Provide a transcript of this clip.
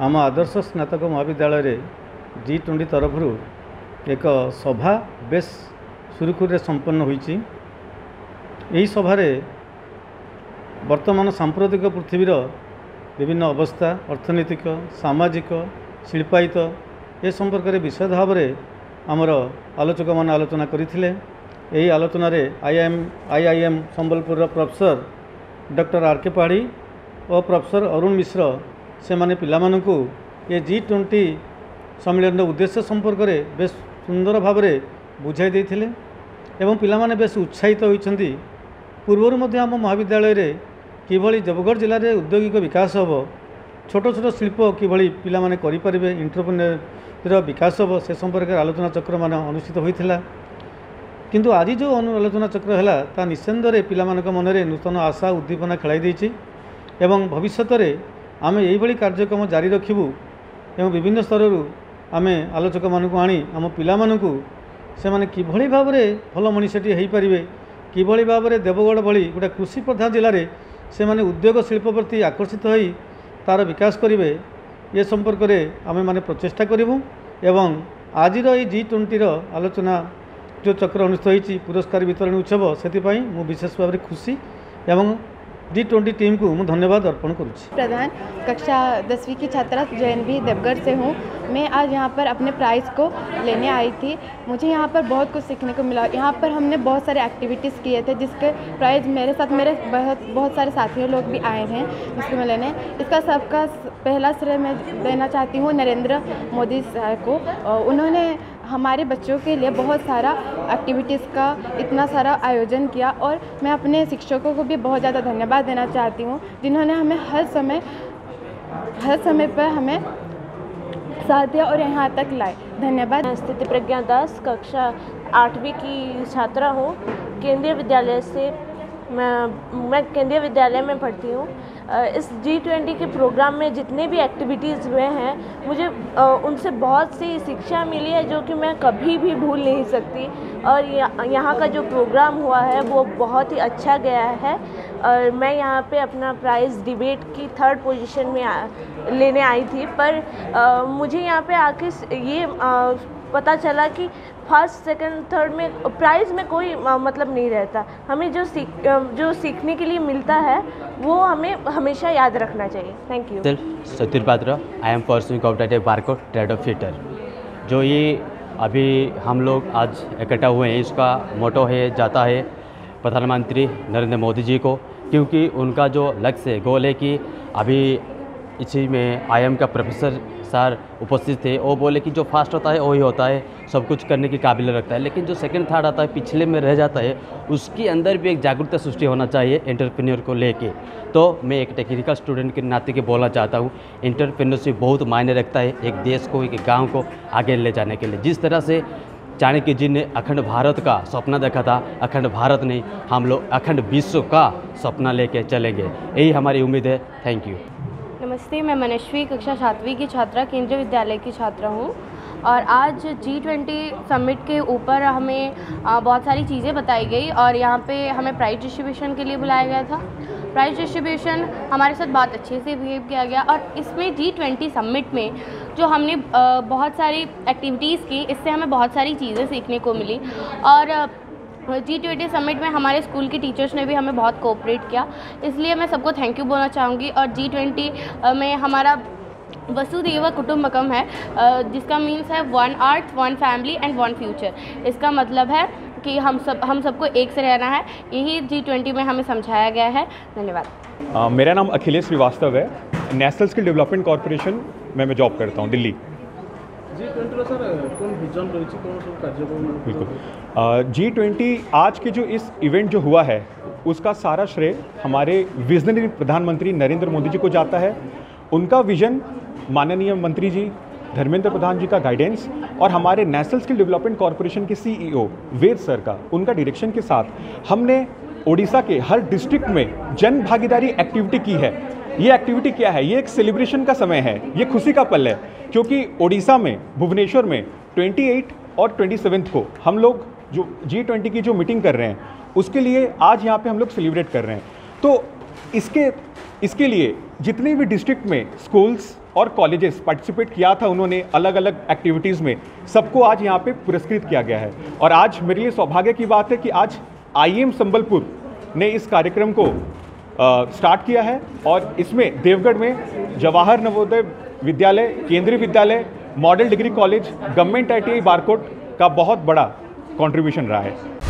आम आदर्श स्नातक महाविद्यालय G20 तरफ एक सभा बेस सुरुखुरे संपन्न होईची। यही सभारे वर्तमान सांप्रतिक पृथ्वीर विभिन्न अवस्था अर्थनैतिक सामाजिक शिल्पायित ए संपर्क में विशद भाव में आमर आलोचक मान आलोचना करथिले। यही आलोचन IIM Sambalpur professor doctor R K Pahari और प्रोफेसर अरुण मिश्र से माने पिलामानंकु ये G20 सम्मेलन उद्देश्य संपर्क में बेस सुंदर भाव में बुझाई देथिले एवं पिलामाने बेस उत्साहित होइछन्ति। पूर्वर मध्य आम महाविद्यालय रे किभली देवगढ़ जिले में औद्योगिक विकास हम छोट छोट शिल्प किभली पिलामाने करि परिबे एंटरप्रेन्योर विकास हम से संपर्क में आलोचना चक्र मान अनुष्ठित होइथिला। किंतु आज जो आलोचना चक्र है ता निस्संदेह पिलामानक मनरे नूतन आशा उद्दीपना खेलाई देछि एवं भविष्य में आम यही कार्यक्रम जारी रखिबु एवं विभिन्न स्तर आमे आलोचक मानक आनी आम पिलामानकु से माने किभली भाव में भल मनीषटी हो पारे किभली भाव में देवगढ़ भली गोटे कृषि प्रधान जिले में से माने उद्योग शिल्प प्रति आकर्षित होई तार विकास करेंगे ये संपर्क में आमे माने प्रचेष्टा करूँ एवं आज G20 आलोचना जो चक्र अनुष्ठित होती पुरस्कार वितरण उत्सव से विशेष भाव में खुशी एवं G20 टीम को मैं धन्यवाद अर्पण करूँ। प्रधान कक्षा 10वीं की छात्रा JNV देवगढ़ से हूँ। मैं आज यहाँ पर अपने प्राइज़ को लेने आई थी। मुझे यहाँ पर बहुत कुछ सीखने को मिला। यहाँ पर हमने बहुत सारे एक्टिविटीज़ किए थे जिसके प्राइज़ मेरे साथ मेरे बहुत सारे साथियों लोग भी आए हैं जिसको मैं लेने। इसका सबका पहला श्रेय मैं देना चाहती हूँ नरेंद्र मोदी साहब को। उन्होंने हमारे बच्चों के लिए बहुत सारा एक्टिविटीज़ का इतना सारा आयोजन किया और मैं अपने शिक्षकों को भी बहुत ज़्यादा धन्यवाद देना चाहती हूँ जिन्होंने हमें हर समय पर हमें साथ दिया और यहाँ तक लाए। धन्यवाद। स्थिति प्रज्ञा दास कक्षा 8वीं की छात्रा हूँ। केंद्रीय विद्यालय से मैं केंद्रीय विद्यालय में पढ़ती हूँ। इस G20 के प्रोग्राम में जितने भी एक्टिविटीज़ हुए हैं मुझे उनसे बहुत सी शिक्षा मिली है जो कि मैं कभी भी भूल नहीं सकती। और यहाँ का जो प्रोग्राम हुआ है वो बहुत ही अच्छा गया है। और मैं यहाँ पे अपना प्राइज़ डिबेट की 3rd पोजीशन में लेने आई थी पर मुझे यहाँ पे आके ये पता चला कि 1st, 2nd, 3rd में प्राइज़ में कोई मतलब नहीं रहता। हमें जो सीखने के लिए मिलता है वो हमें हमेशा याद रखना चाहिए। Thank you. Satir Patra I am pursuing competitive Barkot trade of fitter. जो ये अभी हम लोग आज इकट्ठा हुए हैं इसका मोटो है जाता है प्रधानमंत्री नरेंद्र मोदी जी को, क्योंकि उनका जो लक्ष्य है गोल है कि अभी इसी में IIM का प्रोफेसर सर उपस्थित थे। वो बोले कि जो फास्ट होता है वही होता है, सब कुछ करने की काबिल रखता है, लेकिन जो 2nd, 3rd आता है पिछले में रह जाता है उसके अंदर भी एक जागरूकता सृष्टि होना चाहिए एंटरप्रेन्योर को लेके। तो मैं एक टेक्निकल स्टूडेंट के नाते के बोलना चाहता हूँ एंटरप्रेन्योरशिप बहुत मायने रखता है एक देश को एक गाँव को आगे ले जाने के लिए। जिस तरह से चाणक्य जी ने अखंड भारत का सपना देखा था, अखंड भारत नहीं हम लोग अखंड विश्व का सपना लेके चलेंगे, यही हमारी उम्मीद है। Thank you. नमस्ते, मैं मनस्वी कक्षा 7वीं की छात्रा केंद्रीय विद्यालय की छात्रा हूँ और आज G20 समिट के ऊपर हमें बहुत सारी चीज़ें बताई गई और यहाँ पे हमें प्राइज़ डिस्ट्रीब्यूशन के लिए बुलाया गया था। प्राइज़ डिस्ट्रीब्यूशन हमारे साथ बहुत अच्छे से बिहेव किया गया और इसमें G20 समिट में जो हमने बहुत सारी एक्टिविटीज़ की इससे हमें बहुत सारी चीज़ें सीखने को मिली। और G20 समिट में हमारे स्कूल के टीचर्स ने भी हमें बहुत कोऑपरेट किया, इसलिए मैं सबको थैंक यू बोलना चाहूँगी। और G20 में हमारा वसुधैव कुटुंबकम है जिसका मीन्स है 1 अर्थ 1 फैमिली एंड 1 फ्यूचर। इसका मतलब है कि हम सबको एक से रहना है, यही G20 में हमें समझाया गया है। धन्यवाद। मेरा नाम अखिलेश श्रीवास्तव है। नेशनल स्किल डेवलपमेंट कॉर्पोरेशन में मैं जॉब करता हूँ दिल्ली। G20 सर कौन विजन रही कौन सब कार्यक्रम? बिल्कुल G20 आज के जो इस इवेंट जो हुआ है उसका सारा श्रेय हमारे विजनरी प्रधानमंत्री नरेंद्र मोदी जी को जाता है। उनका विजन, माननीय मंत्री जी धर्मेंद्र प्रधान जी का गाइडेंस और हमारे नेशनल स्किल डेवलपमेंट कॉर्पोरेशन के CEO वेद सर का उनका डायरेक्शन के साथ हमने ओडिशा के हर डिस्ट्रिक्ट में जन भागीदारी एक्टिविटी की है। ये एक्टिविटी क्या है? ये एक सेलिब्रेशन का समय है, ये खुशी का पल है, क्योंकि ओडिशा में भुवनेश्वर में 28 और 27 को हम लोग जो G20 की जो मीटिंग कर रहे हैं उसके लिए आज यहाँ पे हम लोग सेलिब्रेट कर रहे हैं। तो इसके लिए जितने भी डिस्ट्रिक्ट में स्कूल्स, और कॉलेजेस पार्टिसिपेट किया था उन्होंने अलग अलग एक्टिविटीज़ में, सबको आज यहाँ पे पुरस्कृत किया गया है। और आज मेरे लिए सौभाग्य की बात है कि आज IIM संबलपुर ने इस कार्यक्रम को स्टार्ट किया है और इसमें देवगढ़ में Jawahar Navodaya Vidyalaya, Kendriya Vidyalaya, model degree college, government ITI Barkot का बहुत बड़ा कंट्रीब्यूशन रहा है।